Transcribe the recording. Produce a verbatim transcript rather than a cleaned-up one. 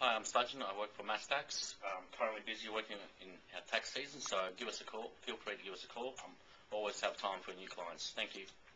Hi, I'm Sturgeon. I work for Mastax. I'm currently busy working in our tax season, so give us a call. Feel free to give us a call. I'm always have time for new clients. Thank you.